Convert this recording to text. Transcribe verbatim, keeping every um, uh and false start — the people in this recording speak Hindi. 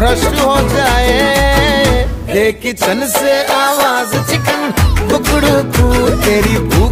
भ्रष्ट हो जाए। ये किचन से आवाज चिकन कुकड़ू तू तेरी